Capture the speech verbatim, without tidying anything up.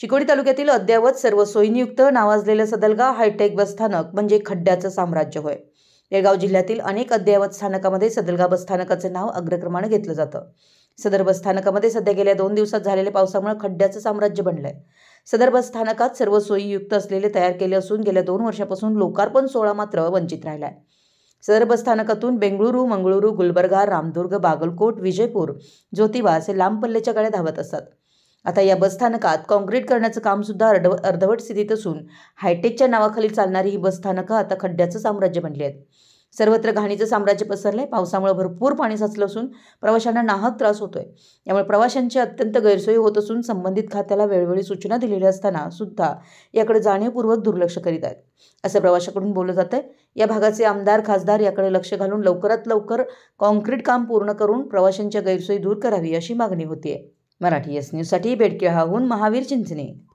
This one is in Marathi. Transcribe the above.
चिकोडी तालुक्यातील अद्ययावत सर्व सोयींयुक्त नावाजलेलं सदलगा हायटेक बसस्थानक म्हणजे खड्ड्याचं साम्राज्य होय। बेळगाव जिल्ह्यातील अनेक अद्ययावत स्थानकामध्ये सदलगा बसस्थानकाचे नाव अग्रक्रमाने घेतलं जातं। सदर बसस्थानकामध्ये सध्या गेल्या दोन दिवसात झालेल्या पावसामुळे खड्ड्याचं साम्राज्य बनलंय। सदर बसस्थानकात सर्व सोयीयुक्त असलेले तयार केले असून गेल्या दोन वर्षापासून लोकार्पण सोहळा मात्र वंचित राहिलाय। सदर बसस्थानकातून बेंगळुरू, मंगळुरू, गुलबर्गा, रामदुर्ग, बागलकोट, विजयपूर, ज्योतिबा असे लांब पल्ल्याच्या गाड्या धावत असतात। आता या बसस्थानकात काँक्रीट करण्याचं काम सुद्धा अर्धवट स्थितीत असून हायटेकच्या नावाखाली चालणारी ही बसस्थानकं आता खड्ड्याचं साम्राज्य बनली आहेत। सर्वत्र घाणीचं साम्राज्य पसरलंय। पावसामुळे भरपूर पाणी साचलं असून प्रवाशांना नाहक त्रास होतोय। यामुळे प्रवाशांची अत्यंत गैरसोय होत असून संबंधित खात्याला वेळोवेळी सूचना दिलेल्या असताना सुद्धा याकडे जाणीवपूर्वक दुर्लक्ष करीत आहेत, असं प्रवाशाकडून बोललं जातंय। या भागाचे आमदार, खासदार याकडे लक्ष घालून लवकरात लवकर काँक्रीट काम पूर्ण करून प्रवाशांच्या गैरसोयी दूर करावी अशी मागणी होतीये। मराठी एस न्यूजसाठी बेडकिहाहून महावीर चिंचणे।